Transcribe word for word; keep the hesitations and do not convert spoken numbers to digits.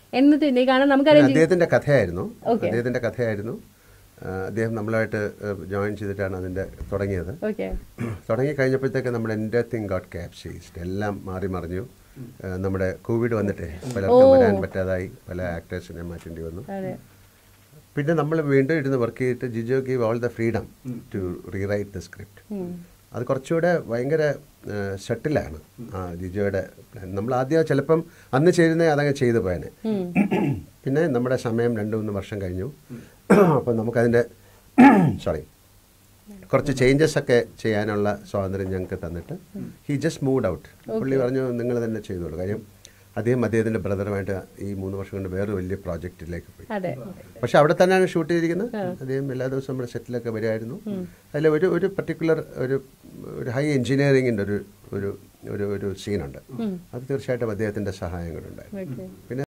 എന്നിട്ട് കാരണം നമുക്കറിയാം അദ്ദേഹത്തിൻ്റെ കഥയായിരുന്നു അദ്ദേഹത്തിൻ്റെ കഥയായിരുന്നു അദ്ദേഹം നമ്മളായിട്ട് ജോയിൻ ചെയ്തിട്ടാണ് അതിൻ്റെ തുടങ്ങിയത്. തുടങ്ങി കഴിഞ്ഞപ്പോഴത്തേക്ക് നമ്മുടെ എൻ്റെ തിങ് ഗോട്ട് ക്യാപ്ചൈസ്ഡ്, എല്ലാം മാറി മറിഞ്ഞു. നമ്മുടെ കോവിഡ് വന്നിട്ട് പലർക്കും വരാൻ പറ്റാതായി, പല ആക്ടേഴ്സിനെ മാറ്റേണ്ടി വന്നു. പിന്നെ നമ്മൾ വീണ്ടും ഇരുന്ന് വർക്ക് ചെയ്തിട്ട് Jijo give all the freedom to rewrite the script. അത് കുറച്ചുകൂടെ ഭയങ്കര സെറ്റിലാണ് ആ ജിജോയുടെ പ്ലാൻ. നമ്മൾ ആദ്യം ചിലപ്പം അന്ന് ചെയ്യുന്നത് അതങ്ങ് ചെയ്തു പോയനെ. പിന്നെ നമ്മുടെ സമയം രണ്ട് മൂന്ന് വർഷം കഴിഞ്ഞു. അപ്പം നമുക്കതിൻ്റെ സോറി കുറച്ച് ചേഞ്ചസ് ഒക്കെ ചെയ്യാനുള്ള സ്വാതന്ത്ര്യം ഞങ്ങൾക്ക് തന്നിട്ട് ഹി ജസ്റ്റ് മൂവ്ഡ് ഔട്ട്. പുള്ളി പറഞ്ഞു നിങ്ങൾ തന്നെ ചെയ്തോളൂ. കാര്യം അദ്ദേഹം അദ്ദേഹത്തിൻ്റെ ബ്രദറുമായിട്ട് ഈ മൂന്ന് വർഷം കൊണ്ട് വേറെ വലിയ പ്രോജക്റ്റിലേക്ക് പോയി. പക്ഷെ അവിടെ തന്നെയാണ് ഷൂട്ട് ചെയ്തിരിക്കുന്നത്. അദ്ദേഹം എല്ലാ ദിവസവും നമ്മുടെ സെറ്റിലൊക്കെ വരുമായിരുന്നു. അതിൽ ഒരു ഒരു പർട്ടിക്കുലർ ഒരു ഒരു ഹൈ എഞ്ചിനീയറിങ്ങിൻ്റെ ഒരു ഒരു ഒരു സീനുണ്ട്. അത് തീർച്ചയായിട്ടും അദ്ദേഹത്തിൻ്റെ സഹായം കൂടെ ഉണ്ടായിരുന്നു. പിന്നെ